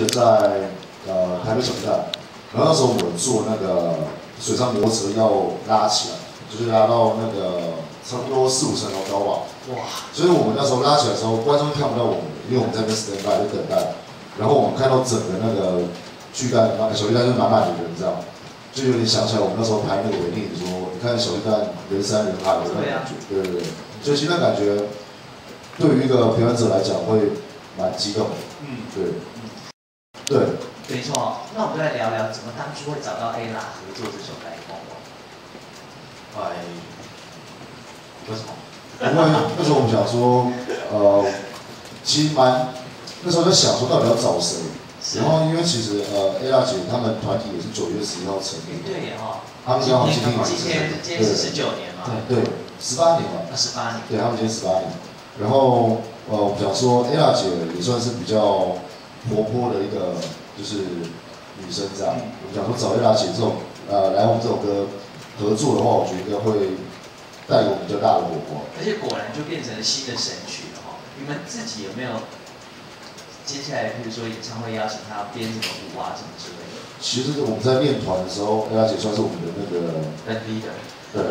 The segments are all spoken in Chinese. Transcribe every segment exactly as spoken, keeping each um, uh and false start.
在呃台北小巨蛋，然后那时候我们坐那个水上摩托车要拉起来，就是拉到那个差不多四五层楼高吧。哇！所以我们那时候拉起来的时候，观众看不到我们，因为我们在那边 stand by 就等待。然后我们看到整个那个巨蛋，小巨蛋就满满的人这样，就有点想起来我们那时候拍那个维尼说，你看小巨蛋人山人海的那种感觉，对对对。所以其实那感觉对于一个表演者来讲会蛮激动的。嗯，对。 对， 没错。那我们就来聊聊，怎么当初会找到 Ella 合作这首《来梦梦》？ 哎，为什么？ 因为那时候我们想说，呃，其实蛮那时候在想说到底要找谁，然后因为其实呃 Ella 姐他们团体也是九月十一号成立， 对耶哈， 他们刚好今天今天今天是十九年嘛， 对，十八年嘛， 十八年， 对他们今天十八年，然后呃我们想说 Ella 姐也算是比较。 活泼的一个就是女生这样，我们讲说找 Ella 姐这种呃来我们这首歌合作的话，我觉得应该会带有比较大的火花。 而且果然就变成了新的神曲了哈。你们自己有没有接下来，比如说演唱会邀请她编什么舞啊什么之类的？ 其实我们在练团的时候 ，Ella 姐算是我们的那个 leader， 对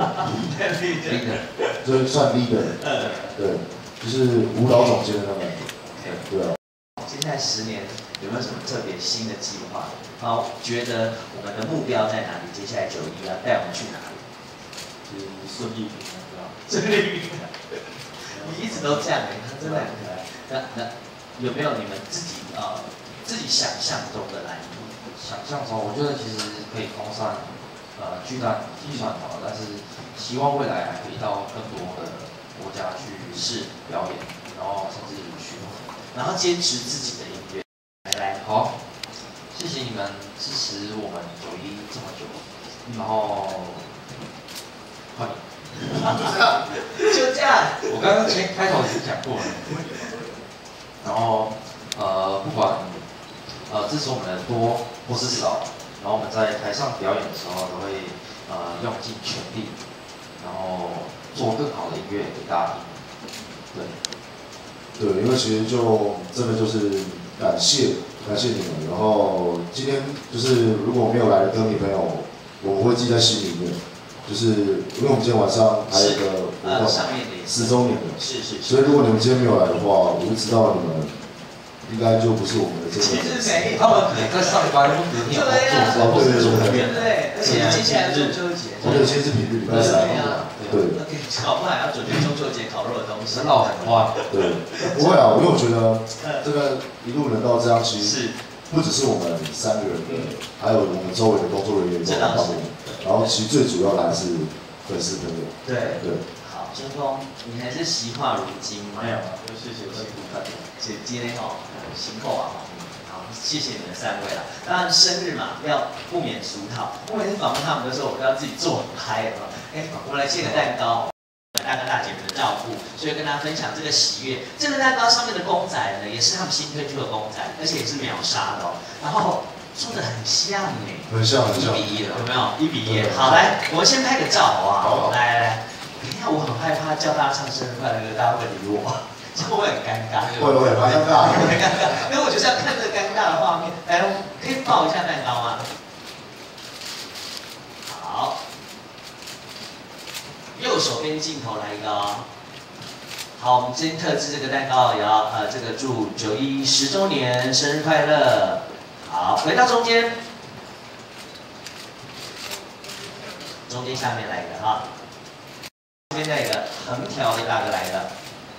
leader， 就是算 leader， 对，就是舞蹈总监的那种感觉，对啊。 接下来十年有没有什么特别新的计划？然后觉得我们的目标在哪里？接下来九一要带我们去哪里？ 是顺利平安，对吧？ 顺利平安。你一直都这样哎，他真的很可爱。那那有没有你们自己呃自己想象中的来路？ 想象中，我觉得其实可以攻上呃巨蛋计算好了，但是希望未来还可以到更多的国家去试表演，然后甚至巡回。 然后坚持自己的音乐，来来， 好，谢谢你们支持我们九一这么久，然后换你， 就这样。 我刚刚前开头已经讲过了，然后呃不管呃支持我们的多或是少，然后我们在台上表演的时候都会呃用尽全力，然后做更好的音乐给大家听，对。 对，因为其实就真的就是感谢感谢你们，然后今天就是如果没有来的歌迷朋友，我会记在心里面，就是因为我们今天晚上还有一个活动，十周年的， 是是， 所以如果你们今天没有来的话，我就知道你们应该就不是我们的真的粉丝。 他们可能在上班或隔天工作， 哦对对对对对，而且接下来中秋节， 对，今天是平日礼拜三，对。 搞不好还要准备中秋节烤肉的东西， 闹很花。 对，不会啊，因为我觉得这个一路能到这样，其实是不只是我们三个人的，还有我们周围的工作人员都很帮我们。然后其实最主要的还是粉丝朋友。 对对。 好，春风，你还是习话如金吗？ 没有，就谢谢辛苦大家。 姐今天哦，辛苦啊。好，谢谢你们三位啦。当然生日嘛，要不免俗套。我每次访问他们的时候，我都要自己做很嗨了。哎，我们来切个蛋糕。 大哥大姐们的照顾，所以跟大家分享这个喜悦。这个蛋糕上面的公仔呢，也是他们新推出的公仔，而且也是秒杀的哦。然后做的很像哎， 很像很像， 一比一的，有没有？一比一。好，来，我们先拍个照好不好？好，来来来。等一下，我很害怕叫大家唱生日快乐歌，大家会理我，这样会很尴尬。 会会蛮尴尬， 很尴尬。因为我就是要看这个尴尬的画面。来，可以抱一下蛋糕吗？ 右手边镜头来一个哦。好，我们今天特制这个蛋糕也要呃，这个祝九一十周年生日快乐。好，回到中间，中间下面来一个哈，这边再一个横条的大哥来的。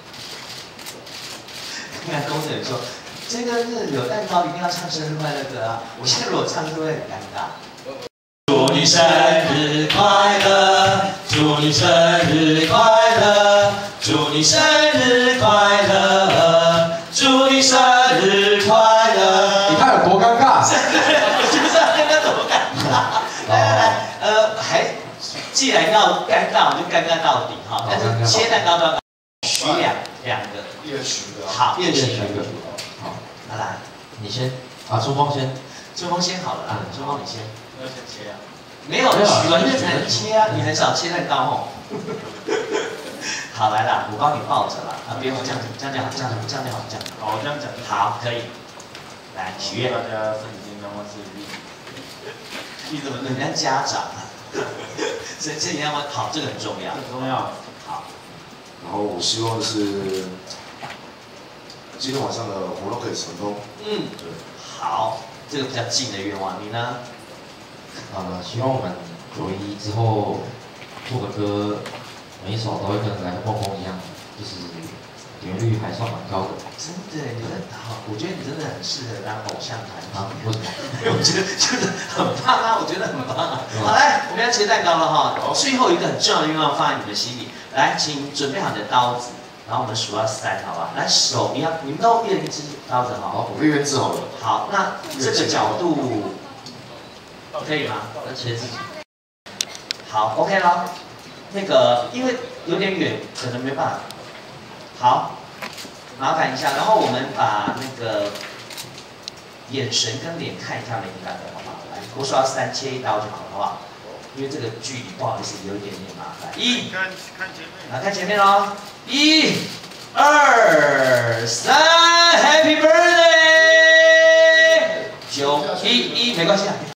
看看工作人员说，这个是有蛋糕一定要唱生日快乐歌啊！我现在如果唱，是不是会很尴尬？ 祝你生日快乐，祝你生日快乐，祝你生日快乐，祝你生日快乐。 你看有多尴尬？ 我就知道刚刚怎么尴尬。来来来，呃，还既然要尴尬，我就尴尬到底哈。但是切蛋糕都要取两两个， 一人取一个。 好，一人取一个。 好， 来来， 你先啊，春风先。 春风先好了啦，春风你先。 要先切啊？ 没有，取完就才能切啊！你很少切蛋糕哦。好，来啦，我帮你抱着啦，啊，不用这样子，这样就好，这样这样就好，这样。哦，这样讲。好，可以。 来许愿。 大家身体健康，万事如意。 你怎么人家家长啊？身身体健康好，这个很重要。 很重要。 好。 然后我希望就是今天晚上的活动可以成功。 嗯，对。好，这个比较近的愿望，你呢？ 呃，希望我们九一之后做的歌，每一首都会跟《来个梦梦》一样，就是点阅率还算蛮高的。 真的，你很好，我觉得你真的很适合当偶像团体。 啊？为什么？ 我觉得就是很棒啊，我觉得很棒啊。好，来，我们要切蛋糕了哈。最后一个很重要的愿望放在你们心里，来，请准备好你的刀子，然后我们数到三，好吧？来，手，你要，你们都一人一支刀子哈。 好，我一人一支好了。 好，那这个角度可以吗？ 要切自己。 好 ，OK 了。那个因为有点远，可能没办法。好，麻烦一下，然后我们把那个眼神跟脸看一下每一个人，好不好？来，我数到三，切一刀就好了，好不好？因为这个距离不好意思，有一点点麻烦。一， 看看前面。 来看前面喽，一、二、三 ，Happy Birthday！九一一，没关系啊。